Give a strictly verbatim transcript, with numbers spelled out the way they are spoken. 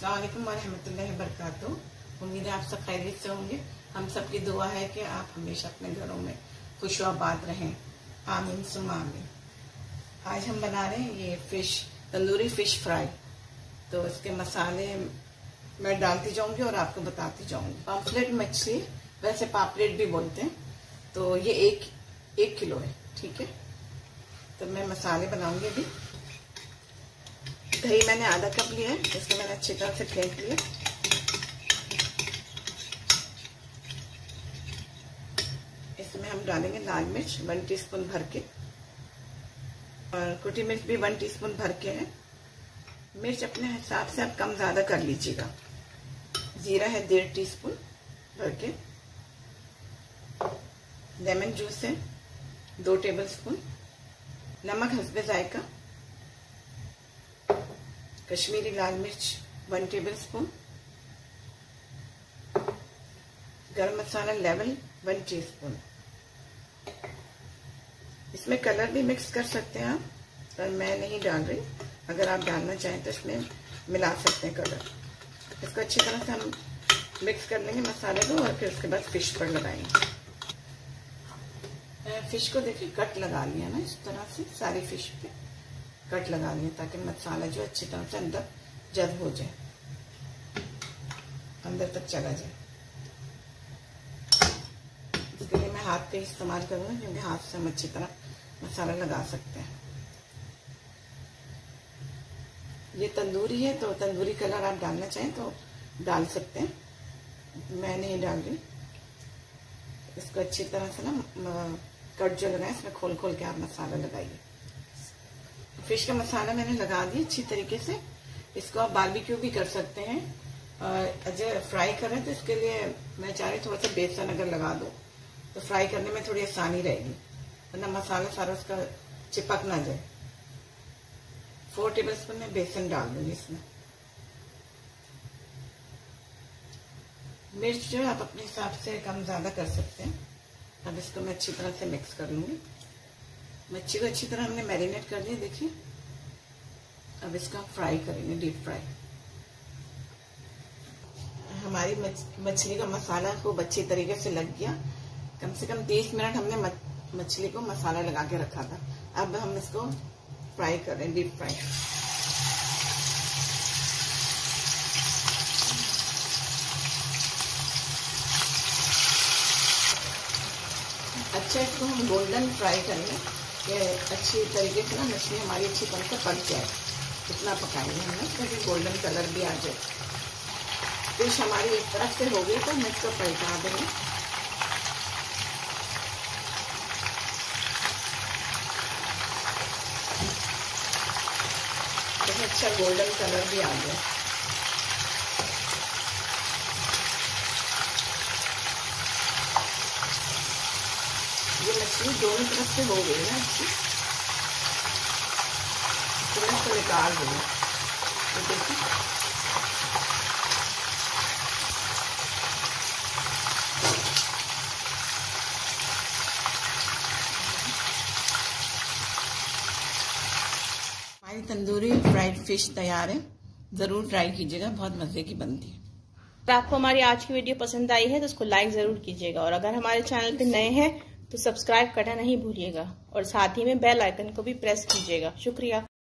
अस्सलाम वालेकुम वरहमतुल्लाहि वबरकातुहू। उम्मीद है आप सब खैरियत से होंगे। हम सब की दुआ है कि आप हमेशा अपने घरों में खुश व आबाद रहें। आमीन सुम्मा आमीन। आज हम बना रहे हैं ये फिश, तंदूरी फिश फ्राई। तो इसके मसाले मैं डालती जाऊंगी और आपको बताती जाऊंगी। पापलेट मछली, वैसे पापलेट भी बोलते हैं। तो ये एक एक किलो है, ठीक है। तो मैं मसाले बनाऊंगी अभी। दही मैंने आधा कप लिया है, इसको मैंने अच्छी तरह से फेंट लिया। इसमें हम डालेंगे लाल मिर्च वन टीस्पून भर के, और कुटी मिर्च भी वन टीस्पून भर के है। मिर्च अपने हिसाब से आप कम ज्यादा कर लीजिएगा। जीरा है डेढ़ टीस्पून भर के। लेमन जूस है दो टेबल स्पून। नमक हस्बे जायका। कश्मीरी लाल मिर्च one tablespoon. Garam masala level one teaspoon. इसमें कलर भी मिक्स कर सकते हैं आप, पर मैं नहीं डाल रही। अगर आप डालना चाहें तो इसमें मिला सकते हैं कलर। इसको अच्छी तरह से हम मिक्स कर लेंगे मसाले को, और फिर उसके बाद फिश पर लगाएंगे। फिश को देखिए कट लगा लिया ना, इस तरह से सारी फिश पे कट लगा लिया, ताकि मसाला जो अच्छी तरह से अंदर जज्ब हो जाए, अंदर तक चला जाए। इसके लिए मैं हाथ का इस्तेमाल करूंगा, क्योंकि हाथ से हम अच्छी तरह मसाला लगा सकते हैं। ये तंदूरी है, तो तंदूरी कलर आप डालना चाहें तो डाल सकते हैं, मैं नहीं डाल रही। इसको अच्छी तरह से ना कट जो लगाए, इसमें खोल खोल के आप मसाला लगाइए। फिश का मसाला मैंने लगा दिया अच्छी तरीके से। इसको आप बारबेक्यू भी कर सकते हैं। अगर फ्राई करें तो इसके लिए मैं चाह रही थोड़ा सा बेसन अगर लगा दूं तो फ्राई करने में थोड़ी आसानी रहेगी, वरना मसाला सारा उसका चिपक ना जाए। फोर टेबल स्पून में बेसन डाल दूंगी इसमें। मिर्च जो है आप अपने हिसाब से कम ज्यादा कर सकते हैं। अब इसको मैं अच्छी तरह से मिक्स कर लूंगी। मच्छी को अच्छी तरह हमने मैरिनेट कर दिया, देखिए। अब इसको हम फ्राई करेंगे, डीप फ्राई। हमारी मछली का मसाला खूब अच्छी तरीके से लग गया। कम से कम तीस मिनट हमने मछली को मसाला लगा के रखा था। अब हम इसको फ्राई कर रहे हैं, डीप फ्राई। अच्छा, इसको हम गोल्डन फ्राई करेंगे कि अच्छी तरीके से ना मछली हमारी अच्छी तरह से पक जाए। इतना पकाएंगे हमने ताकि गोल्डन कलर भी आ जाए। फिश हमारी एक तरफ से हो गई तो हम इसको पलटा देंगे। तो अच्छा गोल्डन कलर भी आ गया। ये मछली दोनों तरफ से हो गई ना अच्छी, तो मैं इसको निकाल दूंगी। तो देखिए हमारी तंदूरी फ्राइड फिश तैयार है। जरूर ट्राई कीजिएगा, बहुत मजे की बनती है। अगर आपको हमारी आज की वीडियो पसंद आई है तो उसको लाइक जरूर कीजिएगा, और अगर हमारे चैनल पे नए हैं तो सब्सक्राइब करना नहीं भूलिएगा, और साथ ही में बेल आइकन को भी प्रेस कीजिएगा। शुक्रिया।